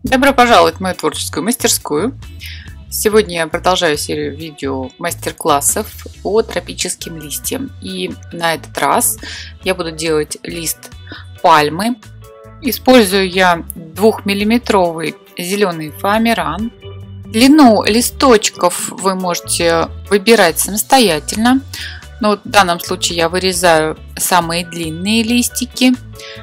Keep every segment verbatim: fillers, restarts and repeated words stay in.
Добро пожаловать в мою творческую мастерскую. Сегодня я продолжаю серию видео мастер-классов по тропическим листьям. И на этот раз я буду делать лист пальмы. Использую я двухмиллиметровый зеленый фоамиран. Длину листочков вы можете выбирать самостоятельно. Но в данном случае я вырезаю самые длинные листики.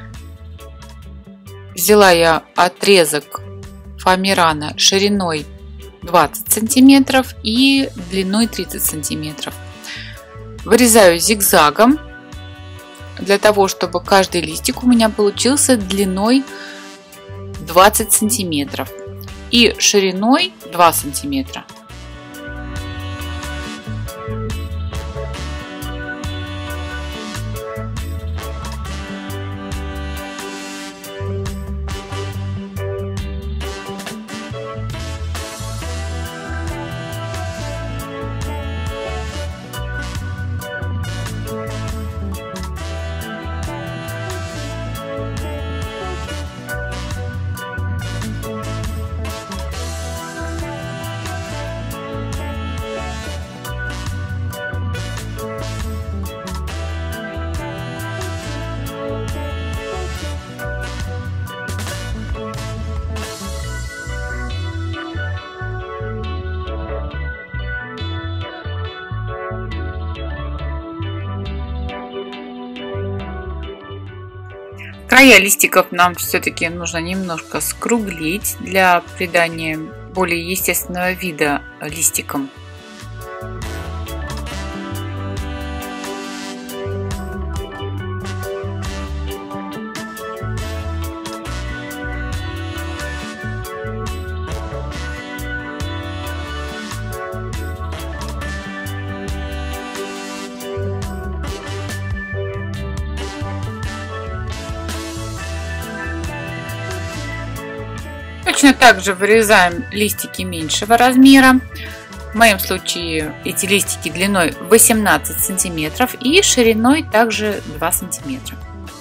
Взяла я отрезок фоамирана шириной двадцать сантиметров и длиной тридцать сантиметров. Вырезаю зигзагом для того, чтобы каждый листик у меня получился длиной двадцать сантиметров и шириной два сантиметра. Края листиков нам все-таки нужно немножко скруглить для придания более естественного вида листикам. Точно так же вырезаем листики меньшего размера. В моем случае эти листики длиной восемнадцать сантиметров и шириной также два сантиметра.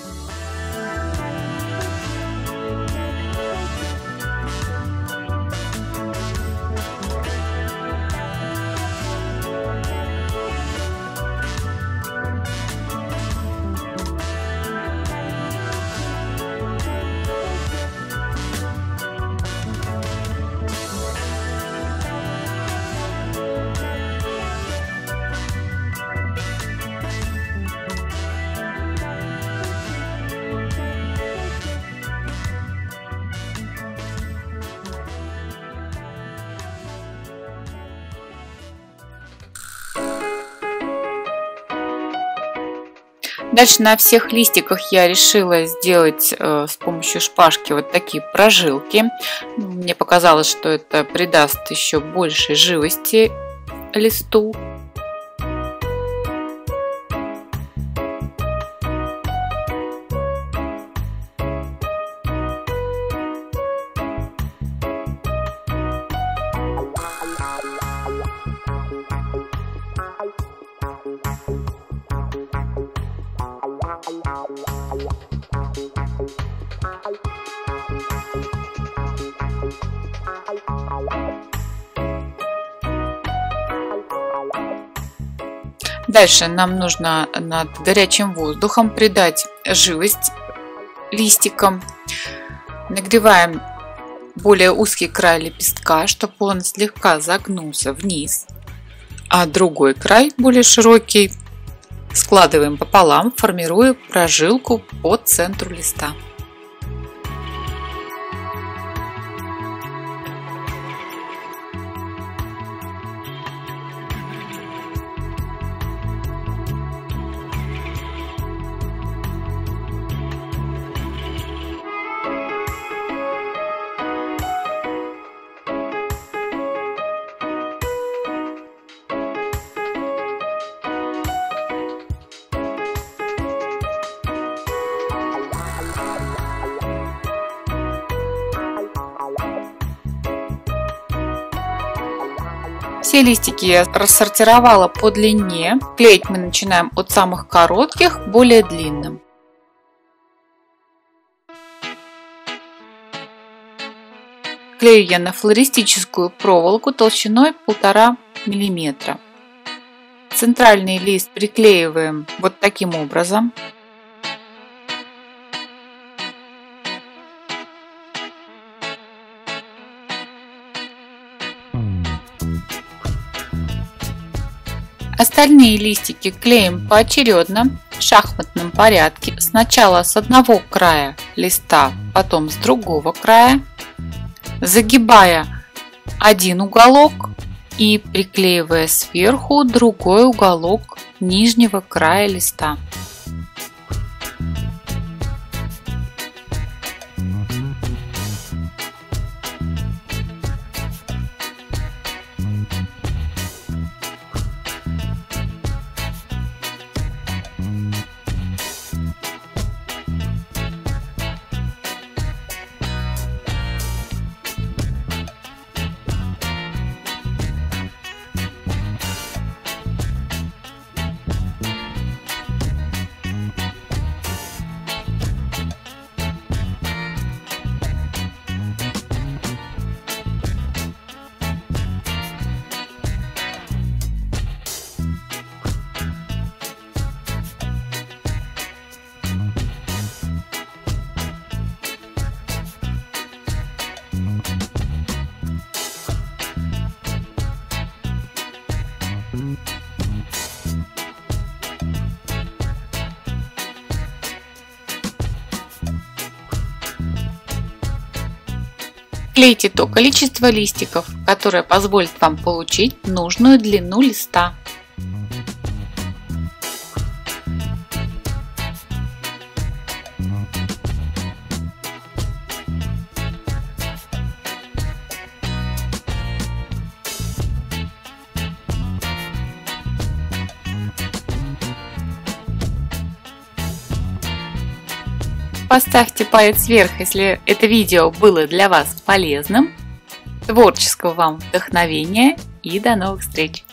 Дальше на всех листиках я решила сделать э, с помощью шпажки вот такие прожилки. Мне показалось, что это придаст еще больше живости листу. Дальше нам нужно над горячим воздухом придать живость листикам. Нагреваем более узкий край лепестка, чтобы он слегка загнулся вниз, а другой край, более широкий, складываем пополам, формируя прожилку по центру листа. Все листики я рассортировала по длине. Клеить мы начинаем от самых коротких к более длинным. Клею я на флористическую проволоку толщиной полтора миллиметра. Центральный лист приклеиваем вот таким образом. Остальные листики клеим поочередно в шахматном порядке. Сначала с одного края листа, потом с другого края, загибая один уголок и приклеивая сверху другой уголок нижнего края листа. Клейте то количество листиков, которое позволит вам получить нужную длину листа. Поставьте палец вверх, если это видео было для вас полезным. Творческого вам вдохновения и до новых встреч!